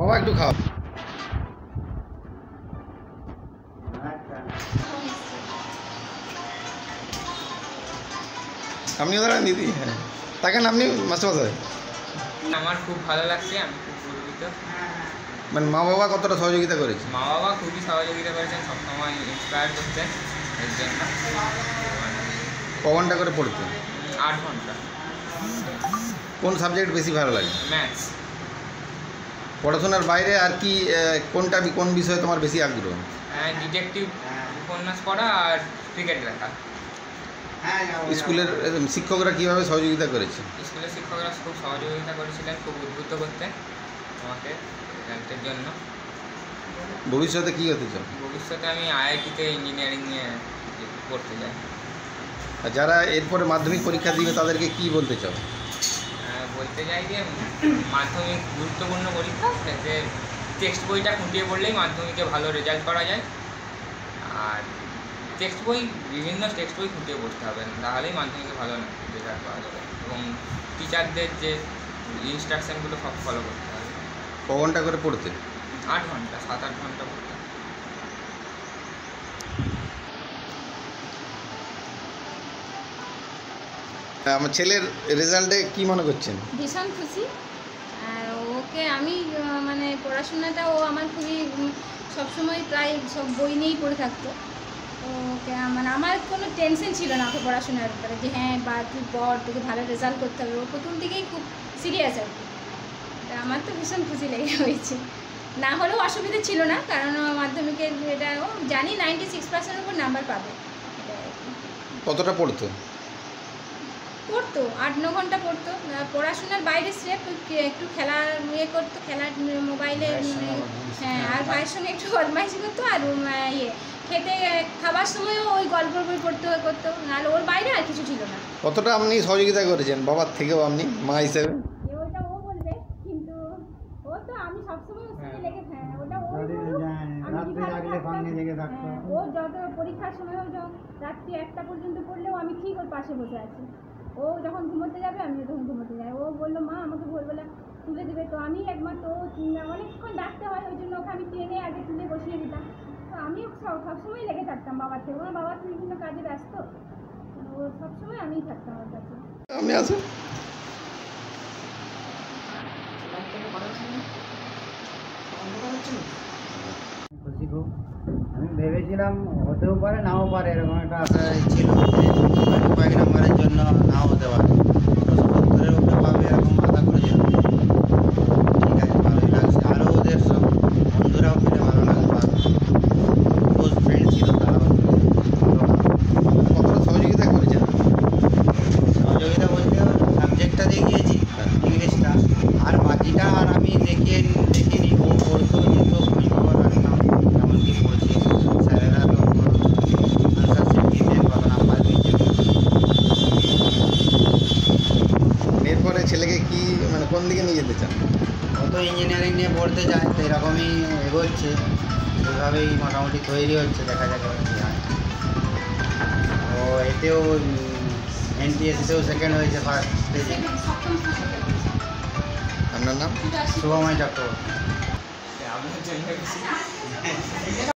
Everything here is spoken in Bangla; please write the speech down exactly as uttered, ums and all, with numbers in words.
বাবা একটু খাও। আপনিও দাঁড়ান দিদি। হ্যাঁ তাকে আপনি মাস্টারমশাই। আমার খুব ভালো লাগছে, আমি খুব গর্বিত। মানে মা বাবা কতটা সহযোগিতা করেছে? মা বাবা খুবই সহযোগিতা করেছেন, সবসময় ইন্সপায়ার করতেন এর জন্য। ক ঘন্টা করে পড়তে? আট ঘন্টা। কোন সাবজেক্ট বেশি ভালো লাগে? ম্যাথস। পড়াশোনার বাইরে আর কি কোনটা কোন বিষয়ে তোমার বেশি আগ্রহ? হ্যাঁ, ডিটেকটিভ উপন্যাস পড়া আর ক্রিকেট দেখা। স্কুলের শিক্ষকরা কীভাবে সহযোগিতা করেছে? স্কুলের শিক্ষকরা খুব সহযোগিতা করেছিলেন, খুব উদ্বুদ্ধ করতেন আমাকে রেজাল্টের জন্য। ভবিষ্যতে কী হতে চাও? ভবিষ্যতে আমি আইআইটিতে ইঞ্জিনিয়ারিং নিয়ে পড়তে চাই। আর যারা এরপরে মাধ্যমিক পরীক্ষা দিবে তাদেরকে কি বলতে চাও? বলতে চাই যে মাধ্যমিক গুরুত্বপূর্ণ পরীক্ষা, যাতে টেক্সট বইটা খুঁটিয়ে পড়লেই মাধ্যমিকে ভালো রেজাল্ট করা যায়। আর টেক্সট বই বিভিন্ন টেক্সট বই খুঁটিয়ে পড়তে হবে, তাহলেই মাধ্যমিকে ভালো রেজাল্ট করা যাবে। এবং টিচারদের যে ইনস্ট্রাকশানগুলো সব ফলো করতে হবে। ক ঘন্টা করে পড়তে? আট ঘন্টা সাত আট ঘন্টা পড়তে। আমার ছেলের রেজাল্টে কি মনে করছেন? ভীষণ খুশি। আর ওকে আমি মানে পড়াশোনাটা ও আমার খুবই সবসময় প্রায় সব বই নিয়েই পড়ে থাকতো। তো ওকে মানে আমার কোনো টেনশন ছিল না ওকে পড়াশোনার ব্যাপারে, যে হ্যাঁ বা তুই পড়, তোকে ভালো রেজাল্ট করতে হবে। ও প্রথম থেকেই খুব সিরিয়াস আর কি। আমার তো ভীষণ খুশি লেগে হয়েছে। না হলেও অসুবিধা ছিল না, কারণ মাধ্যমিকের এটা ও জানি নাইনটি সিক্স পার্সেন্টের উপর নাম্বার পাবে। কতটা পড়তো? পড়তো আট ন ঘন্টা পড়তো। পড়াশোনার বাইরে সে একটু খেলা ইয়ে করতো, খেলার মোবাইলে। হ্যাঁ, আর ভাইয়ের সঙ্গে একটু বদমাইশি করতো। আর ইয়ে খেতে খাবার সময়ও ওই গল্প বই পড়তে করতো, নাহলে ওর বাইরে আর কিছু ছিল না। কতটা আপনি সহযোগিতা করেছেন বাবার থেকেও, আপনি মা হিসেবে? ওইটা ও বলবে, কিন্তু ও তো আমি সবসময় ওর সঙ্গে লেগে। হ্যাঁ, ওটা ও ও যত পরীক্ষার সময়ও রাত্রি একটা পর্যন্ত পড়লেও আমি ঠিক ওর পাশে বসে আছি। ও যখন ঘুমোতে যাবে আমি তখন ঘুমোতে যাই। ও বললো মা আমাকে ভোরবেলা তুলে দেবে, তো আমি একমাত্র ও অনেকক্ষণ ডাকতে হয়, ওই জন্য ওকে আমি টেনে আগে তুলে বসিয়ে দিতাম। তো আমি সবসময় লেগে থাকতাম বাবার থেকে। ওর বাবা তো বিভিন্ন কাজে ব্যস্ত, ও সবসময় আমিই থাকতাম ওর কাছে। আপনি আসুন। খুশি খুব। আমি ভেবেছিলাম হতেও পারে নাও পারে, এরকম একটা আশা ছিল, কয়েক নম্বরের জন্য নাও হতে পারে। সত্তরের উপরে পাবে এরকম আশা করেছিলাম। ঠিক আছে, ভালোই লাগছে। আরও ওদের সব বন্ধুরাও পেলে ভালো লাগবে। ক্লোজ ফ্রেন্ড ছিল তারাও কতটা সহযোগিতা করেছেন? সহযোগিতা বলতে সাবজেক্টটা দেখিয়েছি ইংলিশটা, আর বাকিটা আর আমি দেখিয়ে দেখিনি। ও পড়তো যেত, খোঁজ খবর রাখতাম কেমন কী পড়ছে। স্যারেরা তো আনসার শিট দিতেন, কত নাম্বার পেয়েছে। এরপরে ছেলেকে কি মানে কোন দিকে নিয়ে যেতে চান? ও তো ইঞ্জিনিয়ারিং নিয়ে পড়তে যায়, তো এরকমই এগোচ্ছে, ওইভাবেই মোটামুটি তৈরি হচ্ছে। দেখা যাক কী হয়। ও এতেও এনটিএসিতেও সেকেন্ড হয়েছে ফার্স্ট স্টেজে। আপনার নাম? শুভময় চক্রবর্তী।